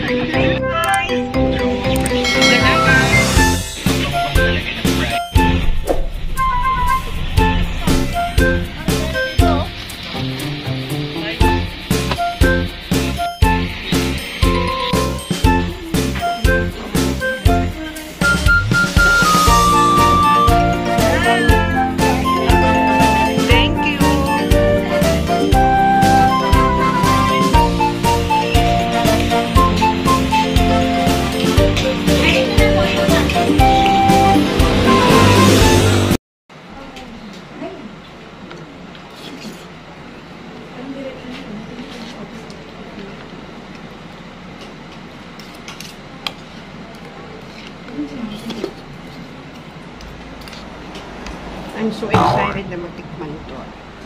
I'm so excited na matikman ito.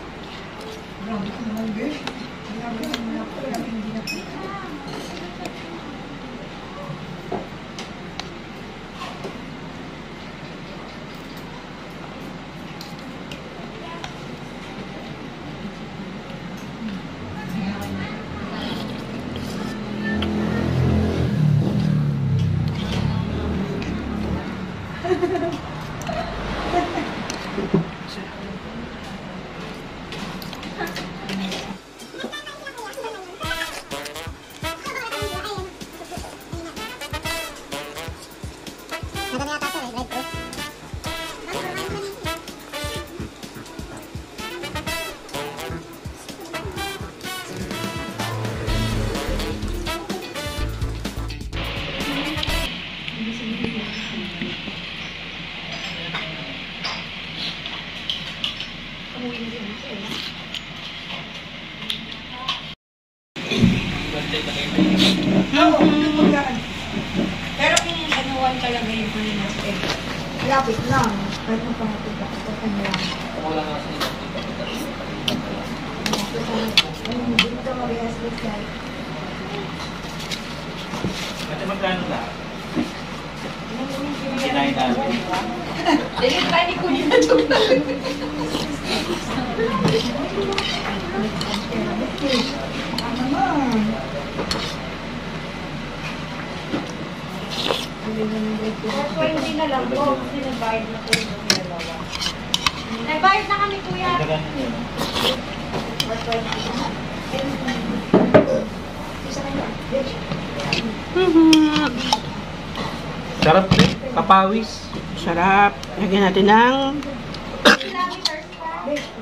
Pero kung anuwan talaga yung ano natin, lapit lang. Kahit mo pangatid ako sa kanya. Wala nga sa ito. Dito Marias Rizal. Mati magkano lahat? Kinain namin. Dali tayo ni Kuya na ito. Ano naman? 20 na lang po kasi nagbayad na po yung dalawa. Nagbayad na kami, Kuya. Sarap eh. Kapawis. Sarap. Lagyan natin ng